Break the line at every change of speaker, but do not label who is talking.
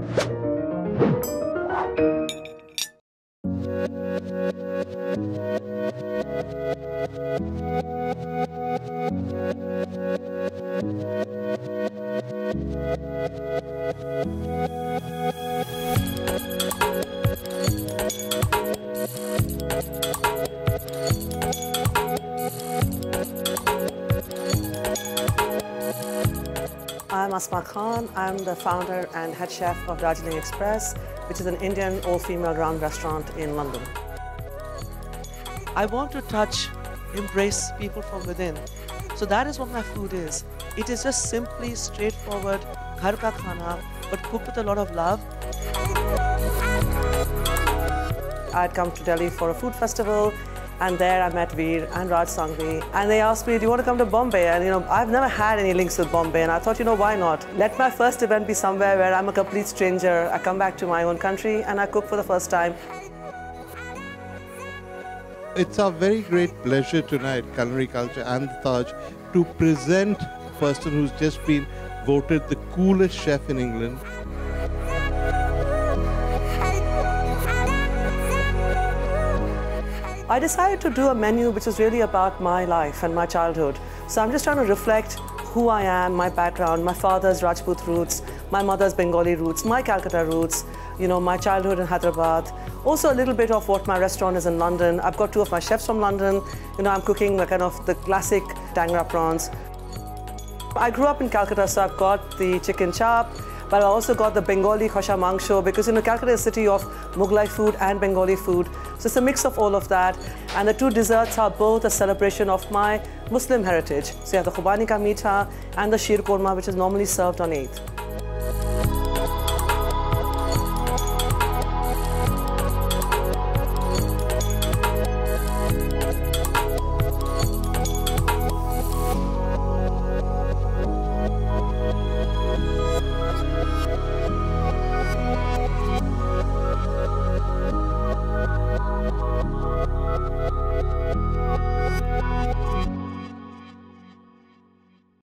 I'm Asma Khan. I'm the founder and head chef of Darjeeling Express, which is an Indian all-female round restaurant in London.
I want to touch, embrace people from within. So that is what my food is. It is just simply straightforward ghar ka khana, but cooked with a lot of love.
I'd come to Delhi for a food festival, and there I met Veer and Raj Sanghvi, and they asked me, do you want to come to Bombay? And I've never had any links with Bombay, and I thought, why not? Let my first event be somewhere where I'm a complete stranger. I come back to my own country and I cook for the first time.
It's our very great pleasure tonight, Culinary Culture and the Taj, to present a person who's just been voted the coolest chef in England.
I decided to do a menu which is really about my life and my childhood. So I'm just trying to reflect who I am, my background, my father's Rajput roots, my mother's Bengali roots, my Calcutta roots, my childhood in Hyderabad. Also a little bit of what my restaurant is in London. I've got two of my chefs from London. I'm cooking the classic Tangra prawns. I grew up in Calcutta, so I've got the chicken chop, but I also got the Bengali khosha mangsho because Calcutta is a city of Mughlai food and Bengali food. So it's a mix of all of that. And the two desserts are both a celebration of my Muslim heritage. So you have the khubani ka meetha and the sheer korma, which is normally served on Eid.